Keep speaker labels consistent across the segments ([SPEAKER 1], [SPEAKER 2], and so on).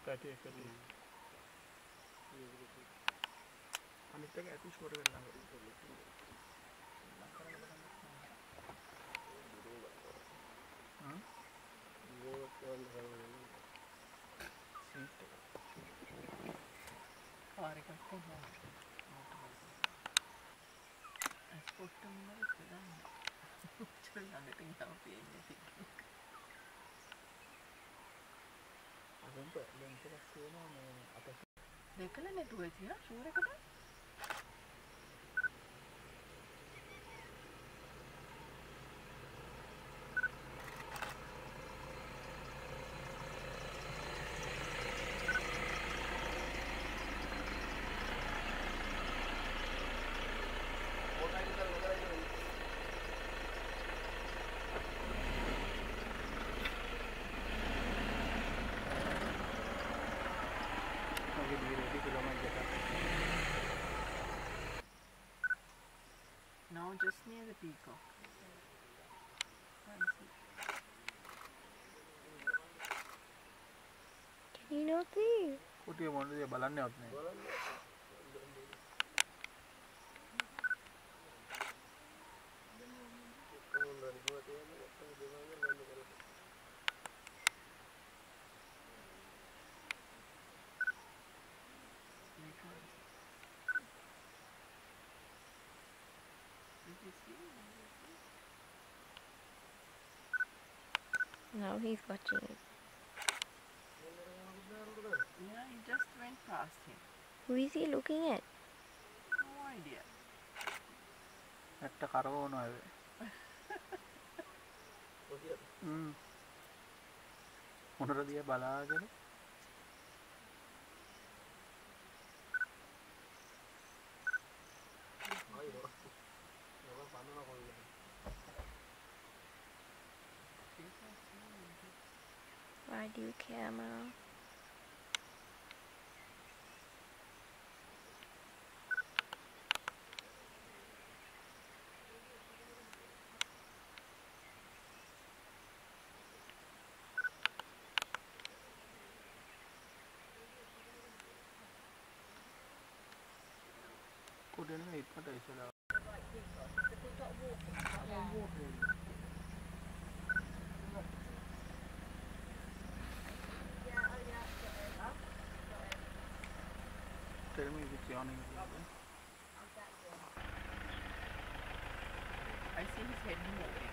[SPEAKER 1] පැටි එකට. අනිත් එක ඇති ෂුවර් වෙලා
[SPEAKER 2] කාර් එකක් කොහොමද? එස්පෝට් නම්බර් එක දාන්න. ළඟට ගියාම පේන්නේ නැහැ.
[SPEAKER 1] අදන්ට ලෙන්ස් එකක් තියෙනවා මේ අපේ
[SPEAKER 2] දෙකල නැතුව තියා ෂුවර් එකට. Now just near the Peacock.
[SPEAKER 3] Can you not see?
[SPEAKER 1] කොටිය මොනද බලන්නේවත් නෑ.
[SPEAKER 3] Now he's watching it.
[SPEAKER 2] Yeah, he just went past him.
[SPEAKER 3] Who is he looking at?
[SPEAKER 2] No idea.
[SPEAKER 1] ඇට්ට කරවනවා ඒ. මොනර දිහා බලාගෙන
[SPEAKER 3] Why do you care, Mom?
[SPEAKER 1] කොටිය නෙමෙයි ඉක්මනට ඉස්සලා. Tell me which yawning is that?
[SPEAKER 2] I see his head moving.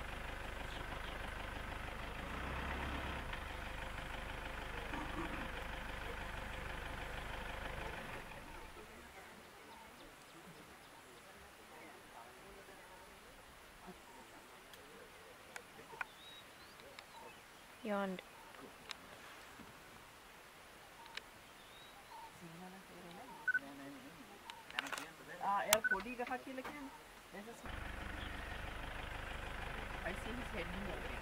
[SPEAKER 3] Yawned.
[SPEAKER 2] එයා පොඩි ගහක් කියලා කියන්නේ. I see his head moving.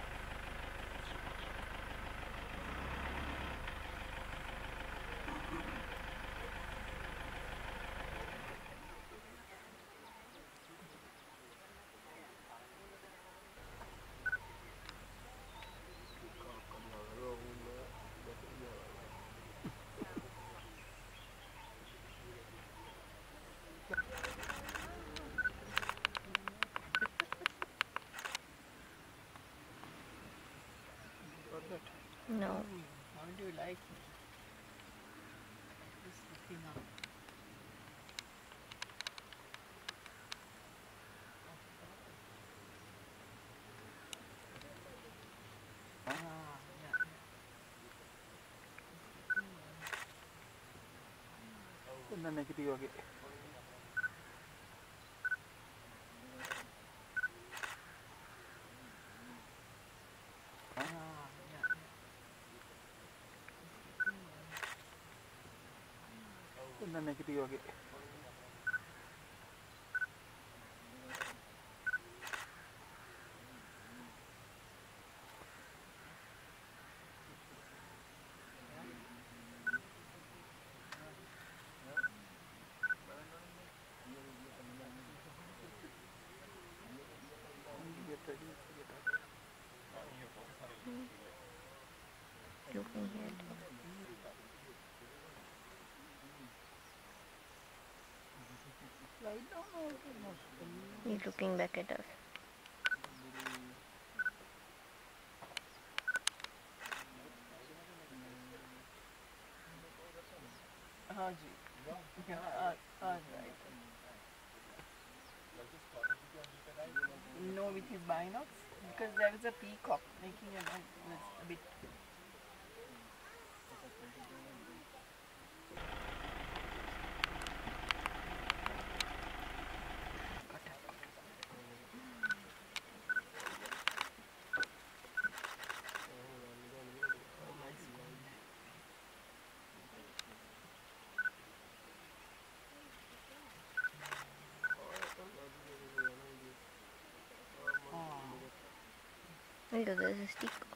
[SPEAKER 3] No.
[SPEAKER 2] How do you like it? Just looking up. Yeah.
[SPEAKER 1] එන්න negative වගේ. එන්න නෙගටිව් වගේ.
[SPEAKER 3] Looking here.
[SPEAKER 1] I don't know if it must be.
[SPEAKER 3] He's looking back at us.
[SPEAKER 2] Haji. Right. No, with his binocs, because there was a peacock making a noise. It was a bit.
[SPEAKER 3] Look, there's a stick